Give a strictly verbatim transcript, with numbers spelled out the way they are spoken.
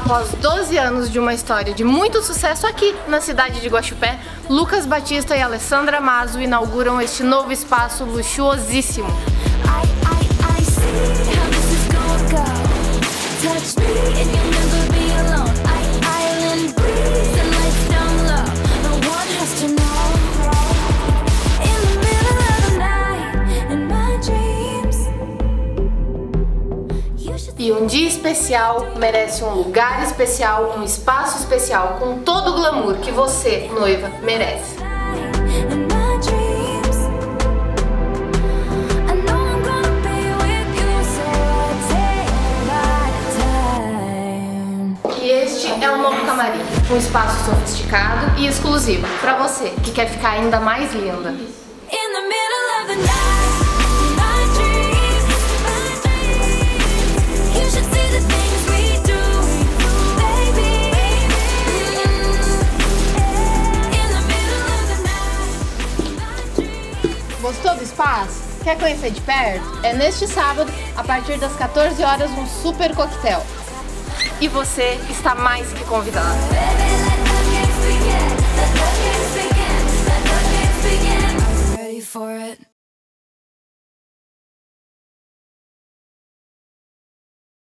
Após doze anos de uma história de muito sucesso aqui na cidade de Guaxupé, Lucas Batista e Alessandra Maso inauguram este novo espaço luxuosíssimo. E um dia especial merece um lugar especial, um espaço especial com todo o glamour que você, noiva, merece. E este é um novo camarim, um espaço sofisticado e exclusivo para você que quer ficar ainda mais linda. Gostou do espaço? Quer conhecer de perto? É neste sábado, a partir das quatorze horas, um super coquetel. E você está mais que convidado.